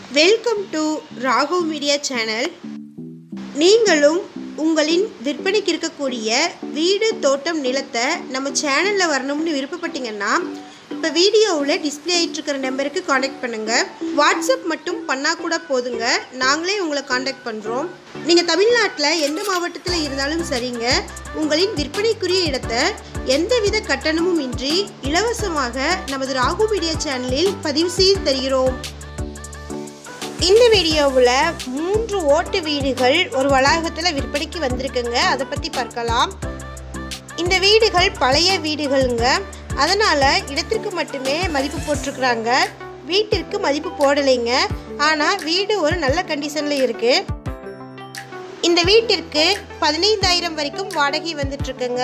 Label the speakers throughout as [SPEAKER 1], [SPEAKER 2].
[SPEAKER 1] Welcome to Raghav media channel. நீங்களும் உங்களின் விற்பனைக்கு இருக்கக்கூடிய வீடு தோட்டம் நிலத்தை நம்ம சேனலில் வரணும்னு விருப்பப்பட்டீங்கன்னா இப்போ வீடியோவில் டிஸ்பிளே ஆகிட்டு இருக்கிற நம்பருக்கு காண்டாக்ட் பண்ணுங்கள். வாட்ஸ்அப் மட்டும் பண்ணால் கூட போதுங்க, நாங்களே உங்களை காண்டாக்ட் பண்ணுறோம். நீங்கள் தமிழ்நாட்டில் எந்த மாவட்டத்தில் இருந்தாலும் சரிங்க, உங்களின் விற்பனைக்குரிய இடத்தை எந்தவித கட்டணமும் இன்றி இலவசமாக நமது ராகவ் மீடியா சேனலில் பதிவு செய்து தருகிறோம். இந்த வீடியோவில் 3 ஓட்டு வீடுகள் ஒரு வளாகத்தில் விற்பனைக்கு வந்திருக்குங்க. அதை பற்றி பார்க்கலாம். இந்த வீடுகள் பழைய வீடுகளுங்க, அதனால் இடத்திற்கு மட்டுமே மதிப்பு போட்டிருக்கிறாங்க. வீட்டிற்கு மதிப்பு போடலைங்க. ஆனால் வீடு ஒரு நல்ல கண்டிஷனில் இருக்குது. இந்த வீட்டிற்கு 15,000 வரைக்கும் வாடகை வந்துட்டுருக்குங்க.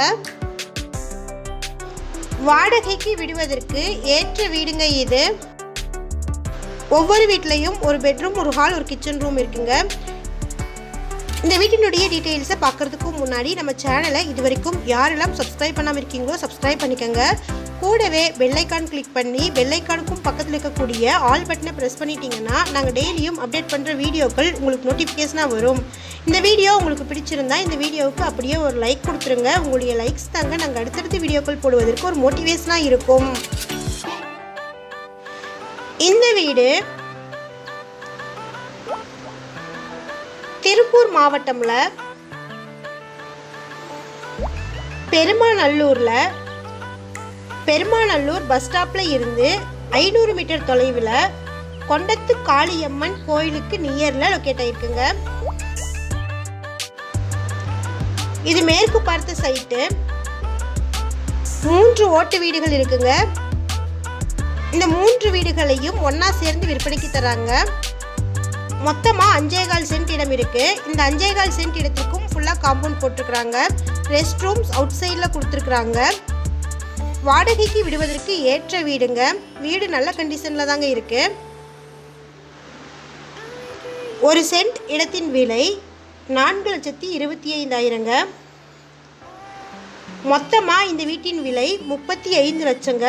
[SPEAKER 1] வாடகைக்கு விடுவதற்கு ஏற்ற வீடுங்க இது. ஒவ்வொரு வீட்லேயும் ஒரு பெட்ரூம், ஒரு ஹால், ஒரு கிச்சன் ரூம் இருக்குங்க. இந்த வீட்டினுடைய டீட்டெயில்ஸை பார்க்குறதுக்கு முன்னாடி நம்ம சேனலை இது வரைக்கும் யாரெல்லாம் சப்ஸ்கிரைப் பண்ணாமல் இருக்கீங்களோ சப்ஸ்கிரைப் பண்ணிக்கோங்க. கூடவே பெல்லைக்கான் கிளிக் பண்ணி பெல்லைக்கானுக்கும் பக்கத்தில் இருக்கக்கூடிய ஆல் பட்டனை ப்ரெஸ் பண்ணிட்டீங்கன்னா நாங்கள் டெய்லியும் அப்டேட் பண்ணுற வீடியோக்கள் உங்களுக்கு நோட்டிஃபிகேஷனாக வரும். இந்த வீடியோ உங்களுக்கு பிடிச்சிருந்தா இந்த வீடியோவுக்கு அப்படியே ஒரு லைக் கொடுத்துருங்க. உங்களுடைய லைக்ஸ் தாங்க நாங்கள் அடுத்தடுத்து வீடியோக்கள் போடுவதற்கு ஒரு மோட்டிவேஷனாக இருக்கும். இந்த வீடு திருப்பூர் மாவட்டம்ல பெருமாநல்லூர் பஸ் ஸ்டாப்ல இருந்து 500 மீட்டர் தொலைவில் கொண்டத்துக்காளியம்மன் கோயிலுக்கு நியர்ல லொக்கேட் ஆயிருக்குங்க. இது மேற்கு பார்த்த சைட்டு. 3 ஓட்டு வீடுகள் இருக்குங்க. இந்த 3 வீடுகளையும் ஒன்றா சேர்ந்து விற்பனைக்கு தராங்க. மொத்தமாக 5.25 சென்ட் இடம் இருக்குது. இந்த 5.25 சென்ட் இடத்துக்கும் ஃபுல்லாக காம்பவுண்ட் போட்டிருக்கிறாங்க. ரெஸ்ட் ரூம்ஸ் அவுட் சைடில் கொடுத்துருக்குறாங்க. வாடகைக்கு விடுவதற்கு ஏற்ற வீடுங்க. வீடு நல்ல கண்டிஷனில் தாங்க இருக்குது. 1 சென்ட் இடத்தின் விலை 4,25,000ங்க. மொத்தமாக இந்த வீட்டின் விலை 35 லட்சங்க.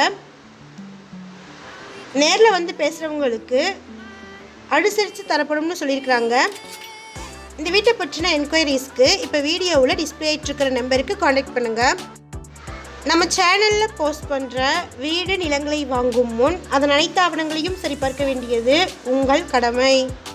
[SPEAKER 1] நேரில் வந்து பேசுகிறவங்களுக்கு அனுசரித்து தரப்படும்னு சொல்லியிருக்கிறாங்க. இந்த வீட்டை பற்றின என்கொயரிஸ்க்கு இப்போ வீடியோவில் டிஸ்பிளே ஆகிட்டு இருக்கிற நம்பருக்கு காண்டாக்ட் பண்ணுங்கள். நம்ம சேனலில் போஸ்ட் பண்ணுற வீடு நிலங்களை வாங்கும் முன் அதன் அனைத்து ஆவணங்களையும் சரிபார்க்க வேண்டியது உங்கள் கடமை.